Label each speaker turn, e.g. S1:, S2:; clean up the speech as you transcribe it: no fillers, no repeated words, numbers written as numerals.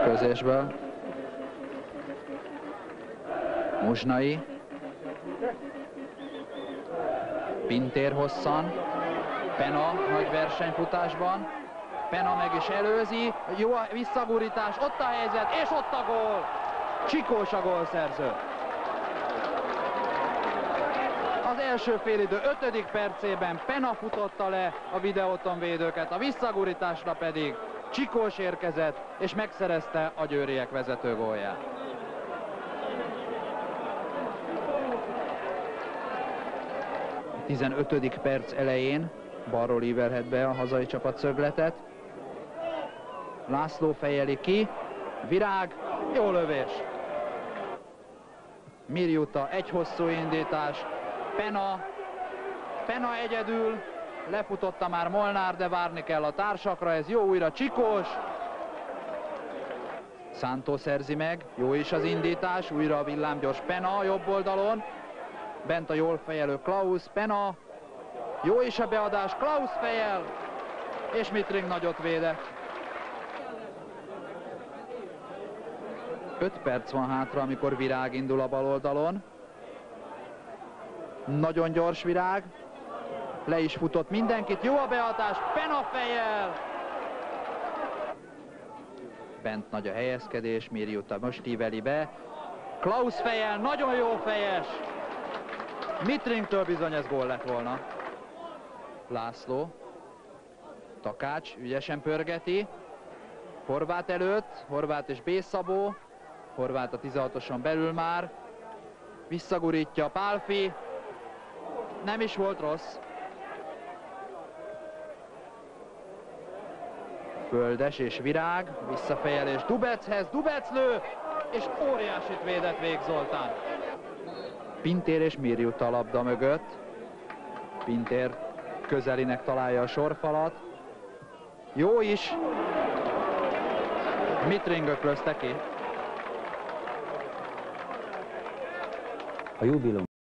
S1: Közésből. Muzsnai. Pintér hosszan. Pena nagy versenyfutásban. Pena meg is előzi. Jó a visszagurítás, ott a helyzet, és ott a gól! Csikós a gólszerző. Az első félidő 5. percében Pena futotta le a videóton védőket, a visszagurításra pedig Csikós érkezett, és megszerezte a győriek vezető gólját. A 15. perc elején balról ívelhet be a hazai csapat szögletet. László fejeli ki, Virág, jó lövés. Mirjuta, egy hosszú indítás, Pena egyedül, lefutotta már Molnár, de várni kell a társakra, ez jó, újra Csikós. Szántó szerzi meg, jó is az indítás, újra a villámgyors Pena jobb oldalon. Bent a jól fejelő Klaus, Pena, jó is a beadás, Klaus fejel, és Mitring nagyot védett. 5 perc van hátra, amikor Virág indul a bal oldalon. Nagyon gyors Virág, le is futott mindenkit, jó a beadás, Pena fejel! Bent nagy a helyezkedés, Mirjuta most íveli be. Klaus fejel, nagyon jó fejes! Mitringtől bizony ez gól lett volna. László. Takács ügyesen pörgeti. Horváth előtt, Horváth és B. Szabó. Horváth a 16-oson belül már. Visszagurítja Pálfi. Nem is volt rossz. Földes és Virág. Visszafejelés Dubechez. Dubec lő, és óriásit védett Vég Zoltán. Pintér és Mirjuta a labda mögött. Pintér közelinek találja a sorfalat. Jó is. Mitring öklözte ki.
S2: A jubilom